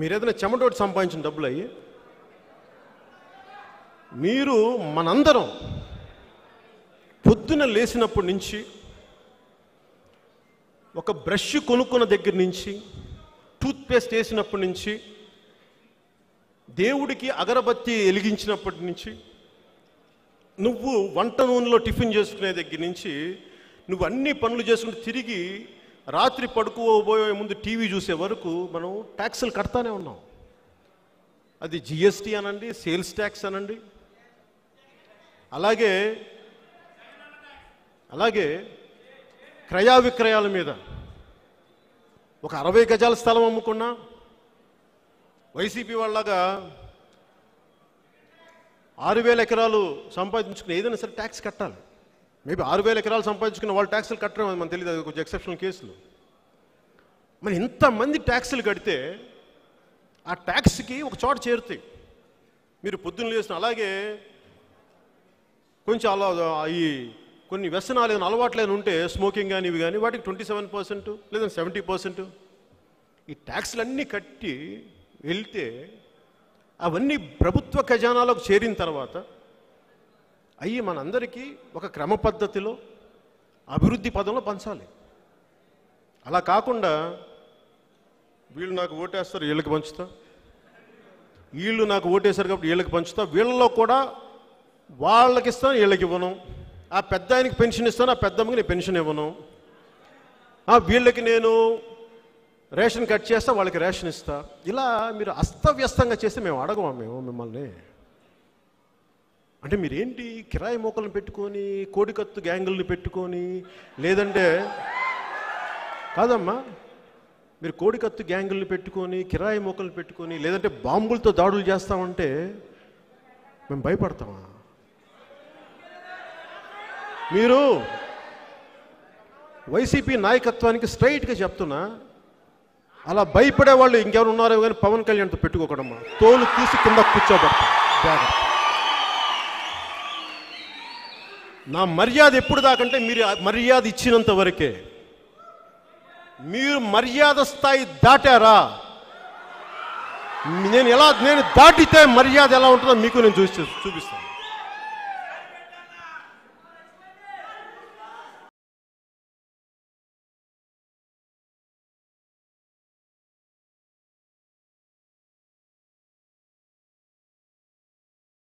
మీరు ఏదైనా చెమటోటి సంపాదించిన డబ్బులు అయ్యి మీరు మనందరం పొద్దున లేచినప్పటి నుంచి ఒక బ్రష్ కొనుక్కున్న దగ్గర నుంచి టూత్పేస్ట్ వేసినప్పటి నుంచి దేవుడికి అగరబత్తి వెలిగించినప్పటి నుంచి నువ్వు వంట నూనెలో టిఫిన్ చేసుకునే దగ్గర నుంచి నువ్వు అన్ని పనులు చేసుకుంటూ తిరిగి రాత్రి పడుకోబోయే ముందు టీవీ చూసే వరకు మనం ట్యాక్సులు కడతానే ఉన్నాం. అది జిఎస్టీ అనండి, సేల్స్ ట్యాక్స్ అనండి, అలాగే క్రయ విక్రయాల మీద ఒక 60 గజాల స్థలం అమ్ముకున్నా వైసీపీ వాళ్ళగా 6,000 ఎకరాలు సంపాదించుకుని ఏదైనా సరే ట్యాక్స్ కట్టాలి. మేబీ 6,000 ఎకరాలు సంపాదించుకున్న వాళ్ళు ట్యాక్సులు కట్టడం మనకు తెలియదు, అది కొంచెం ఎక్సెప్షనల్ కేసులు. మరి ఇంతమంది ట్యాక్సులు కడితే ఆ ట్యాక్స్కి ఒక చోట చేరుతాయి. మీరు పొద్దున్న లేసిన అలాగే కొంచెం అలా ఈ కొన్ని వ్యసనాలు ఏదైనా అలవాట్లేని ఉంటే స్మోకింగ్ కానీ ఇవి కానీ వాటికి 27% లేదా 70% ఈ ట్యాక్స్లన్నీ కట్టి వెళ్తే అవన్నీ ప్రభుత్వ ఖజానాలోకి చేరిన తర్వాత అవి మనందరికీ ఒక క్రమ పద్ధతిలో అభివృద్ధి పదంలో పంచాలి. అలా కాకుండా వీళ్ళు నాకు ఓటేస్తారు వీళ్ళకి పంచుతా, వీళ్ళు నాకు ఓటేశారు కాబట్టి వీళ్ళకి పంచుతా, వీళ్ళలో కూడా వాళ్ళకి ఇస్తాను వీళ్ళకి ఇవ్వను, ఆ పెద్ద ఆయనకి పెన్షన్ ఇస్తాను ఆ పెద్దమ్మకి నేను పెన్షన్ ఇవ్వను, వీళ్ళకి నేను రేషన్ కట్ చేస్తా వాళ్ళకి రేషన్ ఇస్తా. ఇలా మీరు అస్తవ్యస్తంగా చేస్తే మేము అడగమా మిమ్మల్ని. అంటే మీరేంటి కిరాయి మోకలను పెట్టుకొని కోడికత్తు గ్యాంగుల్ని పెట్టుకొని, లేదంటే కాదమ్మా మీరు కోడికత్తు గ్యాంగుల్ని పెట్టుకొని కిరాయి మోకలను పెట్టుకొని లేదంటే బాంబులతో దాడులు చేస్తామంటే మేము భయపడతామా? మీరు వైసీపీ నాయకత్వానికి స్ట్రైట్గా చెప్తున్నా, అలా భయపడే వాళ్ళు ఇంకెవరు ఉన్నారో కానీ పవన్ కళ్యాణ్తో పెట్టుకోకడమ్మా, తోలు తీసి కింద కూర్చోబెడతాం. జాగ్రత్త. నా మర్యాద ఎప్పుడు దాకంటే మీరు మర్యాద ఇచ్చినంత వరకే. మీరు మర్యాద స్థాయి దాటారా, నేను దాటితే మర్యాద ఎలా ఉంటుందో మీకు నేను చూపిస్తాను.